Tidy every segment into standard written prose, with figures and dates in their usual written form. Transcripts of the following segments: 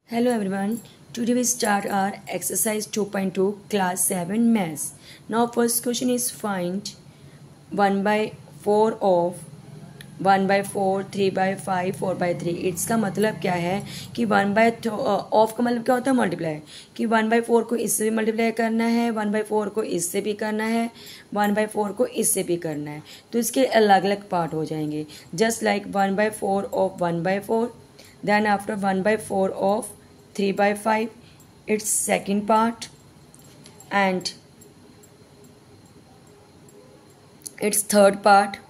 Hello everyone. Today we start our exercise 2.2 class 7 maths. Now first question is find 1 by 4 of 1 by 4, 3 by 5, 4 by 3. इसका मतलब क्या है कि 1 by of का मतलब क्या होता है मल्टीप्लाई, कि 1 by 4 को इससे भी मल्टीप्लाई करना है, 1 by 4 को इससे भी करना है, 1 by 4 को इससे भी करना है. तो इसके अलग अलग पार्ट हो जाएंगे. Just like 1 by 4 of 1 by 4, then after 1 by 4 of 3 by 5, its second part, and its third part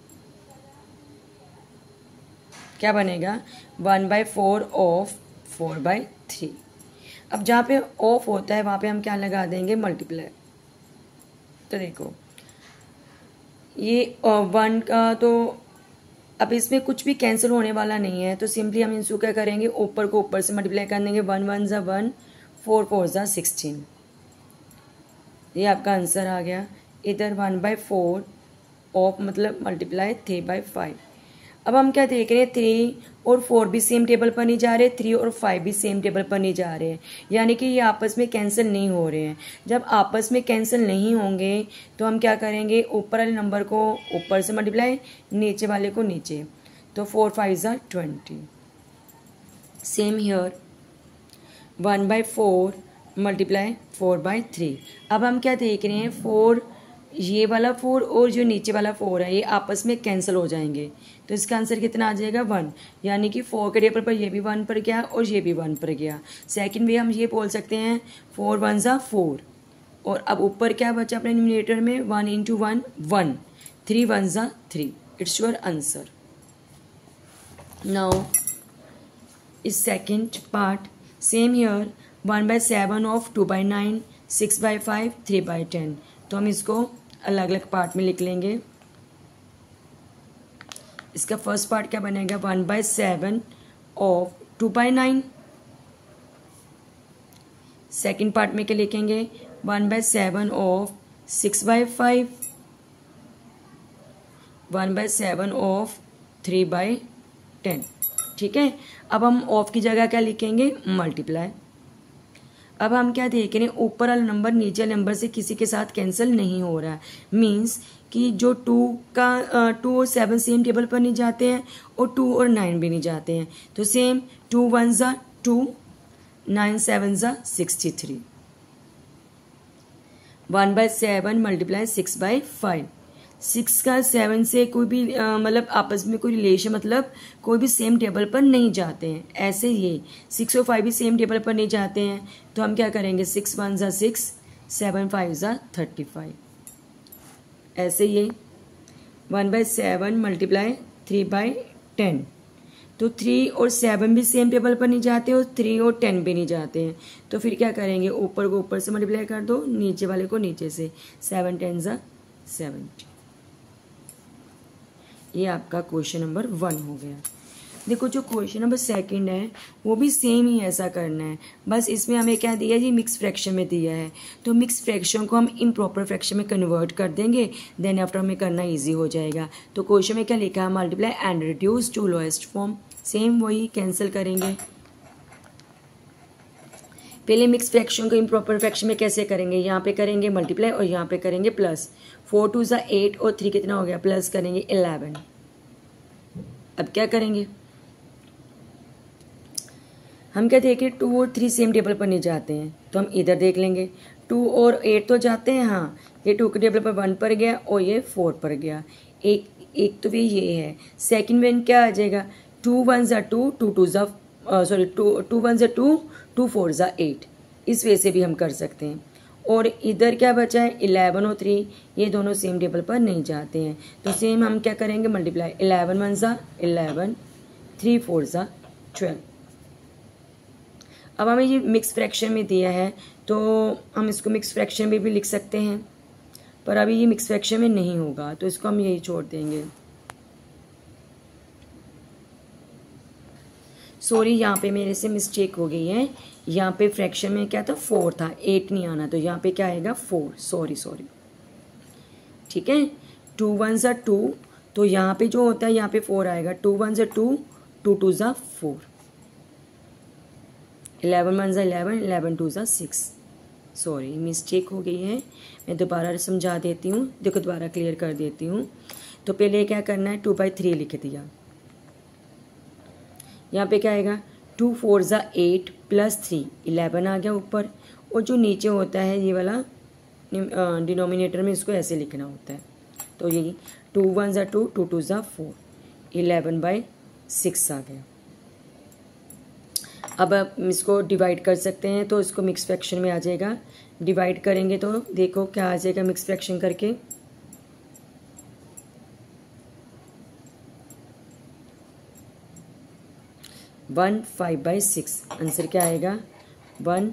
क्या बनेगा 1 by 4 of 4 by 3. अब जहाँ पे ऑफ होता है वहाँ पे हम क्या लगा देंगे मल्टीप्लाई. तो देखो ये 1 का, तो अब इसमें कुछ भी कैंसिल होने वाला नहीं है, तो सिंपली हम इसको क्या करेंगे ऊपर को ऊपर से मल्टीप्लाई कर देंगे. 1 1 ज़ा 1, 4 4 ज़ा 16. ये आपका आंसर आ गया. इधर 1 by 4 ऑफ मतलब मल्टीप्लाई 3 by 5. अब हम क्या देख रहे हैं 3 और 4 भी सेम टेबल पर नहीं जा रहे, 3 और 5 भी सेम टेबल पर नहीं जा रहे हैं, यानी कि ये आपस में कैंसिल नहीं हो रहे हैं. जब आपस में कैंसिल नहीं होंगे तो हम क्या करेंगे ऊपर वाले नंबर को ऊपर से मल्टीप्लाई, नीचे वाले को नीचे. तो 4 5 ज़ा 20. Same here 1 by 4 multiply 4 by 3. अब हम क्या देख रहे हैं 4, ये वाला 4 और जो नीचे वाला 4 है ये आपस में कैंसिल हो जाएंगे. तो इसका आंसर कितना आ जाएगा 1, यानी कि 4 के टेबल पर ये भी 1 पर गया और ये भी 1 पर गया. सेकंड वे हम ये बोल सकते हैं 4 1 ज़ा 4, और अब ऊपर क्या बचा अपने न्यूमरेटर में 1 इंटू 1 1, 3 1 ज़ा 3. It's your answer. नाउ इस second part same here 1 by 7 of 2 by 9, 6 by 5, 3 by 10. तो हम इसको अलग अलग पार्ट में लिख लेंगे. इसका फर्स्ट पार्ट क्या बनेगा 1 by 7 of 2 by 9. Second part में क्या लिखेंगे 1 by 7 of 6 by 5, 1 by 7 of 3 by 10. ठीक है. अब हम ऑफ की जगह क्या लिखेंगे मल्टीप्लाई. अब हम क्या देख रहे हैं ऊपर वाला नंबर नीचे वाले नंबर से किसी के साथ कैंसिल नहीं हो रहा है. मीन्स कि जो 2 और 7 सेम टेबल पर नहीं जाते हैं और 2 और 9 भी नहीं जाते हैं. तो सेम 2 1 ज़ा 2, 9 7 ज़ा 63. 1 by 7 मल्टीप्लाई 6 by 5. 6 का 7 से कोई भी मतलब आपस में कोई रिलेशन, मतलब कोई भी सेम टेबल पर नहीं जाते हैं. ऐसे ये 6 और 5 भी सेम टेबल पर नहीं जाते हैं, तो हम क्या करेंगे 6 1 ज़ा 6, 7 5 ज़ा 35. ऐसे ये 1 by 7 मल्टीप्लाई 3 by 10. तो 3 और 7 भी सेम टेबल पर नहीं जाते और 3 और 10 भी नहीं जाते हैं, तो फिर क्या करेंगे ऊपर को ऊपर से मल्टीप्लाई कर दो, नीचे वाले को नीचे से. 7 10 ज़ा 70. ये आपका क्वेश्चन नंबर 1 हो गया. देखो जो क्वेश्चन नंबर सेकंड है वो भी सेम ही ऐसा करना है, बस इसमें हमें क्या दिया जी मिक्स फ्रैक्शन में दिया है. तो मिक्स फ्रैक्शन को हम इम्प्रॉपर फ्रैक्शन में कन्वर्ट कर देंगे, देन आफ्टर हमें करना इजी हो जाएगा. तो क्वेश्चन में क्या लिखा है multiply and reduce to lowest form. Same वही कैंसिल करेंगे. पहले मिक्स फ्रैक्शन को इम्प्रॉपर फ्रैक्शन में कैसे करेंगे, यहाँ पे करेंगे मल्टीप्लाई और यहाँ पे करेंगे प्लस. 4 2 ज़ा 8 और 3 कितना हो गया प्लस करेंगे 11. अब क्या करेंगे हम क्या देखें 2 और 3 सेम टेबल पर नहीं जाते हैं, तो हम इधर देख लेंगे 2 और 8 तो जाते हैं. हाँ ये 2 के टेबल पर 1 पर गया और ये 4 पर गया. एक तो भी ये है. सेकंड में क्या आ जाएगा 2 1 ज़ा 2, 2 2 ज़ा 2 1 ज़ा 2, 2 4 ज़ा 8. इस वे से भी हम कर सकते हैं. और इधर क्या बचा है 11 और 3, ये दोनों सेम टेबल पर नहीं जाते हैं, तो सेम हम क्या करेंगे मल्टीप्लाई 11 1 ज़ा 11, 3 4 ज़ा 12. अब हमें ये मिक्स फ्रैक्शन में दिया है तो हम इसको मिक्स फ्रैक्शन में भी लिख सकते हैं, पर अभी ये मिक्स फ्रैक्शन में नहीं होगा तो इसको हम यही छोड़ देंगे. सॉरी यहाँ पे मेरे से मिस्टेक हो गई है. यहाँ पे फ्रैक्शन में क्या था 4 था, 8 नहीं आना, तो यहाँ पे क्या आएगा 4. सॉरी. ठीक है. 2 1 ज़ा 2, तो यहाँ पे जो होता है यहाँ पे 4 आएगा. 2 1 ज़ा 2, 2 2 ज़ा 4. 11 वन ज़ा 11, 11 टू ज़ा 6। सॉरी मिस्टेक हो गई है, मैं दोबारा समझा देती हूँ, देखो दोबारा क्लियर कर देती हूँ। तो पहले क्या करना है, 2/3 लिख दिया। यहाँ पे क्या आएगा, 2 4 ज़ा 8 प्लस 3 11 आ गया ऊपर, और जो नीचे होता है ये वाला डिनोमिनेटर में इसको ऐसे लिखना होता है। तो यही 2 1 ज़ा 2, 2 2 ज़ा 4, 11/6 आ गया। अब आप इसको डिवाइड कर सकते हैं, तो इसको मिक्स फ्रैक्शन में आ जाएगा। डिवाइड करेंगे तो देखो क्या आ जाएगा मिक्स फ्रैक्शन करके, 1 5/6। आंसर क्या आएगा, 1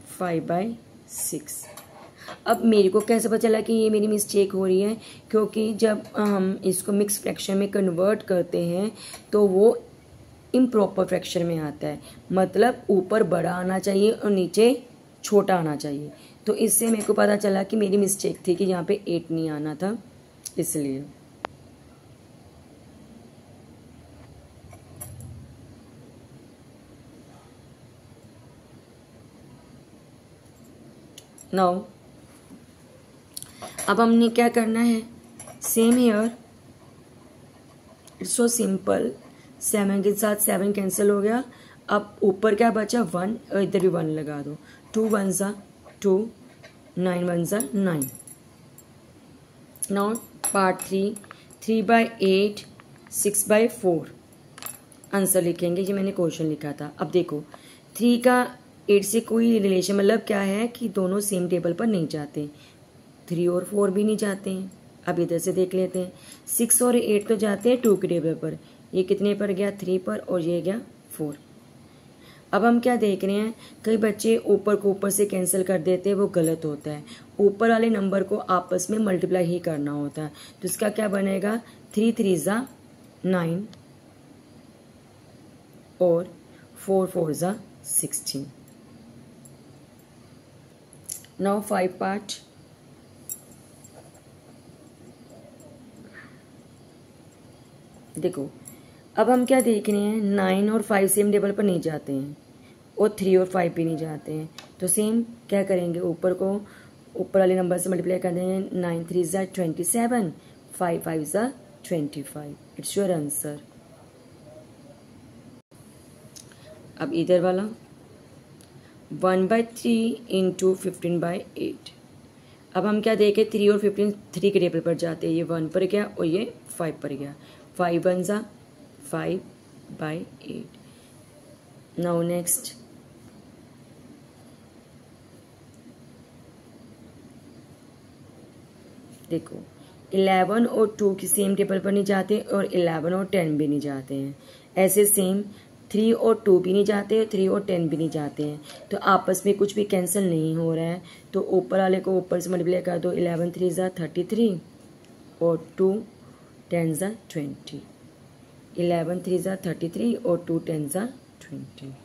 5/6। अब मेरे को कैसे पता चला कि ये मेरी मिस्टेक हो रही है, क्योंकि जब हम इसको मिक्स फ्रैक्शन में कन्वर्ट करते हैं तो वो इम्प्रॉपर फ्रैक्शन में आता है, मतलब ऊपर बड़ा आना चाहिए और नीचे छोटा आना चाहिए। तो इससे मेरे को पता चला कि मेरी मिस्टेक थी कि यहाँ पे 8 नहीं आना था, इसलिए। नाउ अब हमने क्या करना है, same here, it's so simple. 7 के साथ 7 कैंसिल हो गया। अब ऊपर क्या बचा, 1, और इधर भी 1 लगा दो। 2 1 ज़ा 2, 9 1 ज़ा 9। Now part 3, 3/8, 6/4। आंसर लिखेंगे, ये मैंने क्वेश्चन लिखा था। अब देखो 3 का 8 से कोई रिलेशन, मतलब क्या है कि दोनों सेम टेबल पर नहीं जाते, 3 और 4 भी नहीं जाते हैं। अब इधर से देख लेते हैं, 6 और 8 तो जाते हैं 2 के टेबल पर, ये कितने पर गया, 3 पर, और ये गया 4। अब हम क्या देख रहे हैं, कई बच्चे ऊपर को ऊपर से कैंसिल कर देते हैं, वो गलत होता है। ऊपर वाले नंबर को आपस में मल्टीप्लाई ही करना होता है। तो इसका क्या बनेगा, 3 3 ज़ा 9 और 4 4 ज़ा 16। Now 5 part. देखो अब हम क्या देख रहे हैं, 9 और 5 सेम टेबल पर नहीं जाते हैं, और 3 और 5 भी नहीं जाते हैं। तो सेम क्या करेंगे, ऊपर को ऊपर वाले नंबर से मल्टीप्लाई कर देंगे। 9 3 ज़ा 27, 5 5 ज़ा 25। It's your answer. अब इधर वाला 1/3 इंटू 15/8। अब हम क्या देखें, 3 और 15 3 के टेबल पर जाते हैं, ये 1 पर गया और ये 5 पर गया। 5 1 ज़ा 5/8। नाउ नेक्स्ट, देखो 11 और 2 की सेम टेबल पर नहीं जाते, और 11 और 10 भी नहीं जाते हैं। ऐसे सेम 3 और 2 भी नहीं जाते, और 3 और 10 भी नहीं जाते हैं। तो आपस में कुछ भी कैंसिल नहीं हो रहा है, तो ऊपर वाले को ऊपर से मल्टीप्लाई कर दो। 11 3 ज़ा 33, और 2 10 ज़ा 20। 11 3 ज़ा 33 और 2 10 ज़ा 20।